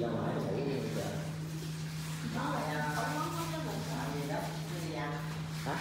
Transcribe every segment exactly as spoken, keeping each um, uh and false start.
ra ngoài ngủ giờ. Hả?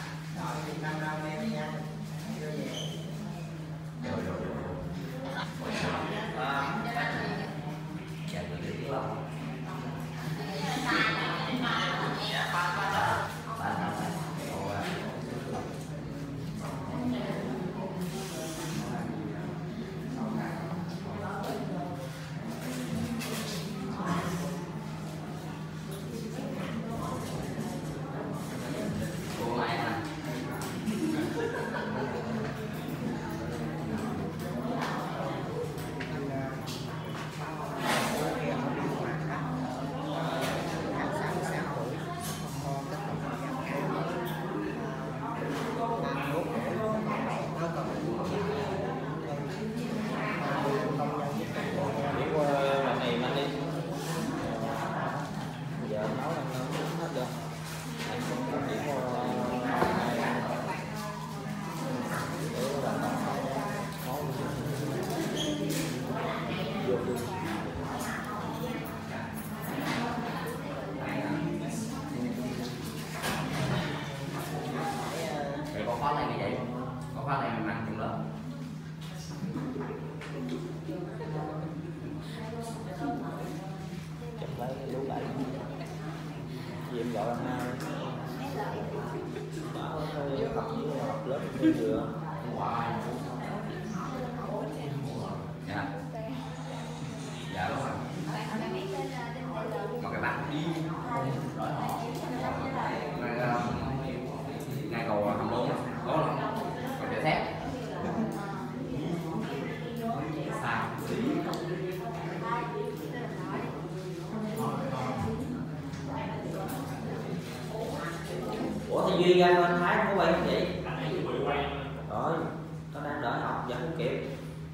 Có khóa này như vậy, có khóa này mình ăn trong lớp. Chụp lấy lú đẩy gì em gọi anh bảo hơi học với học lớp tôi vừa Dạ. Dạ đúng rồi. Còn cái bạn đi đói họ ngay cầu hầm bốn có không? Còn chạy thép sao? Ủa thì Duy ra anh Thái không có quay không vậy? Rồi, nó đang đợi học giờ không kịp.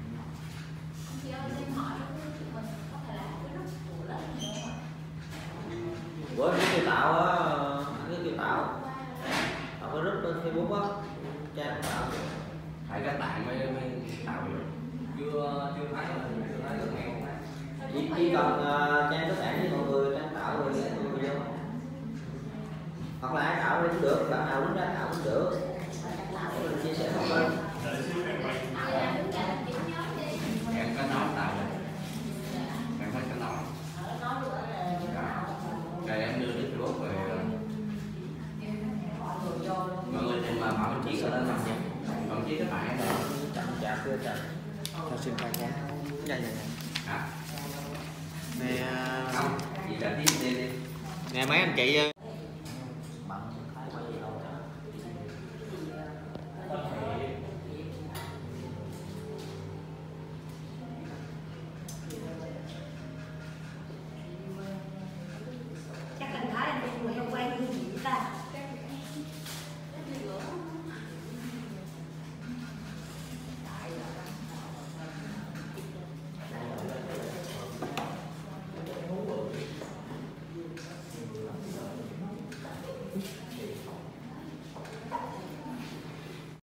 Bữa cái tiêu tạo á, cái tiêu tạo học cái group trên Facebook á, trang tạo phải các bạn mới mới tạo được. Chưa chưa thấy là chưa thấy được nghèo. chỉ, chỉ cần uh, trang các bạn với mọi người trang tạo rồi mọi người vô, hoặc là ai tạo cũng được, bạn nào đứng ra tạo cũng được, để mình chia sẻ thông lên. Em có nói tạo rồi, em thấy có nói rồi em đưa đến Facebook rồi mọi người tìm mà mọi chiếc ở lên làm gì còn chiếc các bạn rồi Chậm chạp chưa chậm. Cho xin khai con. Dạ dạ dạ. hả? Nè Không, gì đã tiếp đi đi. nè mấy anh chị